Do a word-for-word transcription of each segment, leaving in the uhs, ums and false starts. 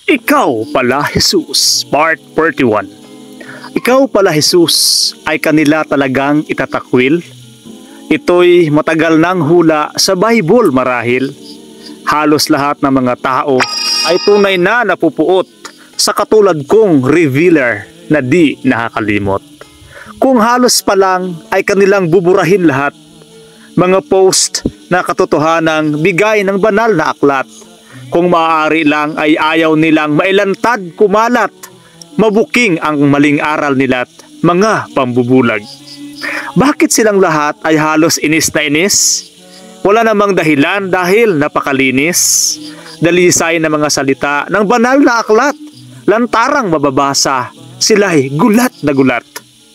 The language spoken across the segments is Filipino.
Ikaw pala, Jesus, Part forty-one. Ikaw pala, Jesus, ay kanila talagang itatakwil? Ito'y matagal nang hula sa Bible marahil. Halos lahat ng mga tao ay tunay na napupuot sa katulad kong revealer na di nakakalimot. Kung halos pa lang ay kanilang buburahin lahat. Mga post na katotohanang bigay ng banal na aklat. Kung maaari lang ay ayaw nilang mailantad kumalat. Mabuking ang maling aral nila't mga pambubulag. Bakit silang lahat ay halos inis na inis? Wala namang dahilan dahil napakalinis. Dalisay na mga salita ng banal na aklat. Lantarang mababasa. Sila'y gulat na gulat.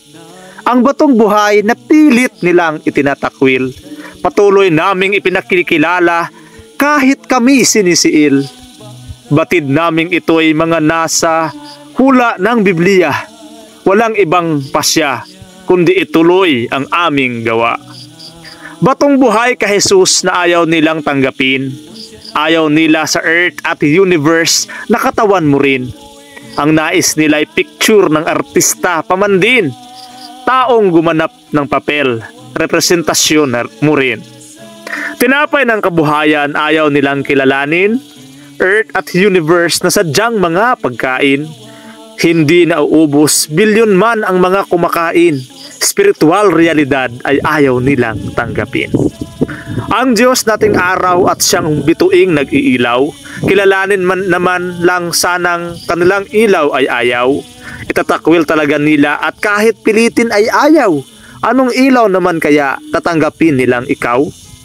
Ang batong buhay na pilit nilang itinatakwil. Patuloy naming ipinakikilala kahit kami sinisiil. Batid naming ito'y mga nasa hula ng Biblia. Walang ibang pasya kundi ituloy ang aming gawa. Batong buhay ka Jesus na ayaw nilang tanggapin. Ayaw nila sa earth at universe na katawan mo rin. Ang nais nila ay picture ng artista pamandin. Taong gumanap ng papel, representasyon mo rin. Tinapay ng kabuhayan ayaw nilang kilalanin. Earth at universe na sadyang mga pagkain. Hindi nauubos, bilyon man ang mga kumakain. Spiritual realidad ay ayaw nilang tanggapin. Ang Diyos nating araw at siyang bituing nag-iilaw, kilalanin man naman lang sanang kanilang ilaw ay ayaw. Itatakwil talaga nila at kahit pilitin ay ayaw. Anong ilaw naman kaya tatanggapin nilang ikaw?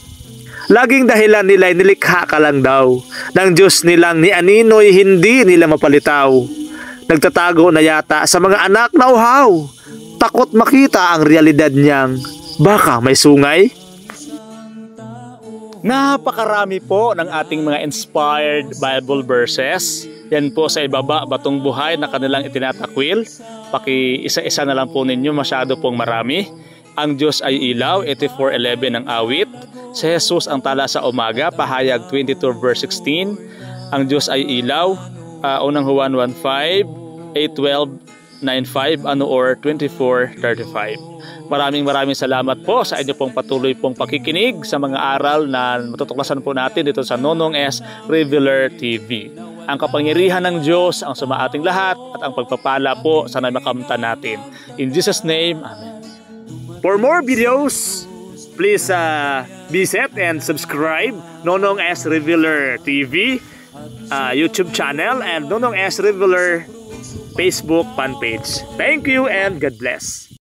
Laging dahilan nila ay nilikha ka lang daw. Ng Diyos nilang ni anino'y hindi nila mapalitaw. Nagtatago na yata sa mga anak na uhaw. Takot makita ang realidad niyang baka may sungay. Napakarami po ng ating mga inspired Bible verses. Yan po sa ibaba, batong buhay na kanilang itinatakwil. Paki isa-isa na lang po ninyo, masyado pong marami. Ang Diyos ay ilaw, eighty-four eleven ang awit. Si Jesus ang tala sa umaga, pahayag twenty-two verse sixteen. Ang Diyos ay ilaw, uh, unang Juan one five, eight twelve, nine five, ano or twenty-four thirty-five. Maraming maraming salamat po sa inyo pong patuloy pong pakikinig sa mga aral na matutuklasan po natin dito sa Nonong S. Revealer T V. Ang kapangyarihan ng Diyos ang sumaating lahat at ang pagpapala po sana makamtan natin. In Jesus' name, Amen. For more videos, please uh, visit and subscribe Nonong S. Revealer T V uh, YouTube channel and Nonong S. Revealer Facebook fan page. Thank you and God bless.